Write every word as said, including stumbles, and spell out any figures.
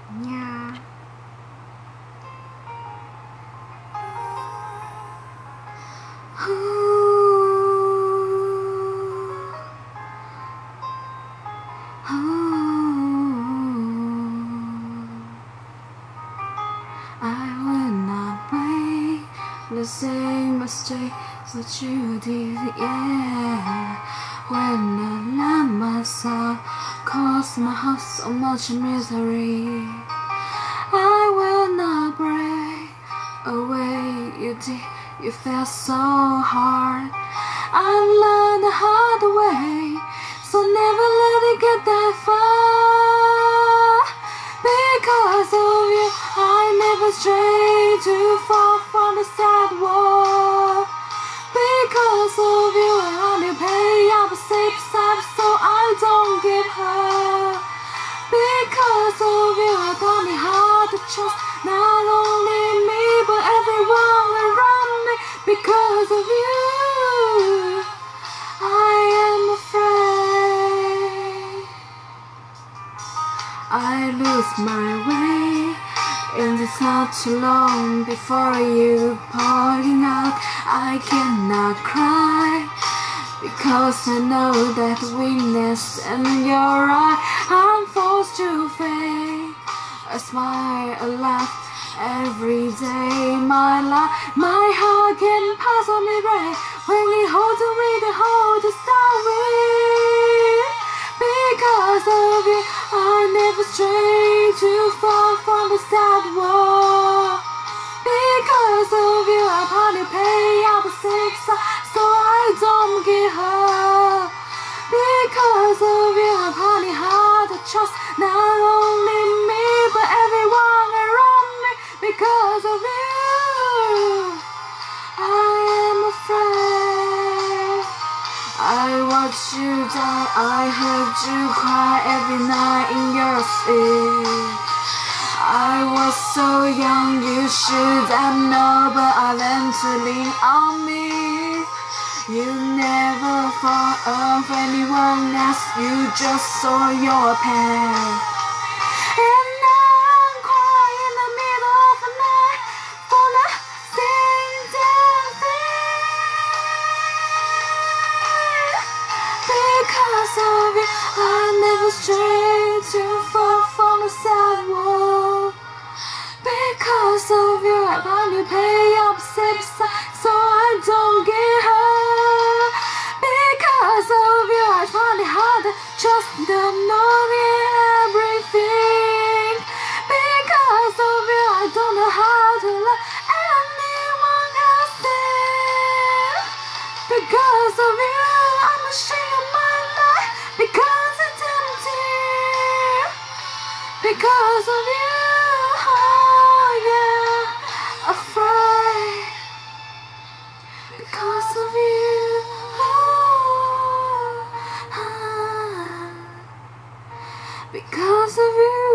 nha. I will not make the same mistakes that you did, yeah. When I let myself cause my heart so much misery, I will not break away. You did, you felt so hard. I learned the hard way, so never let it get that far. Because of you, I never stray too far from the sidewalk. Because of you, I only pay up a safe side so I don't give her. Because of you, I found it hard to trust not only me but everyone around me. Because of you, I am afraid I lose my way, and it's not too long before you pointing out I cannot cry, because I know that weakness in your eye I'm forced to fake a smile, a laugh every day. My life, my heart can possibly break when it holds me to hold the story. Because of you, I never stray too far from the sidewalk. Because of you, I probably pay up a six so I don't get hurt. Because of you, I probably hard to trust not only me but everyone around me. Because of you, I am afraid. I watched you die, I heard you cry every night in your sleep. I was so young, you should have known, but I learned to lean on me. You never thought of anyone else, you just saw your pain. And now I'm crying in the middle of the night for the same damn thing. Because of you, I never strayed too far from the sidewalk. Because of you, I finally pay up safe side so I don't get hurt. Because of you, I find it hard to trust the knowing everything. Because of you, I don't know how to love anyone else then. Because of you, I'm ashamed of my life because it's empty. Because of you, oh yeah, afraid. Because of you, oh, ah. Because of you.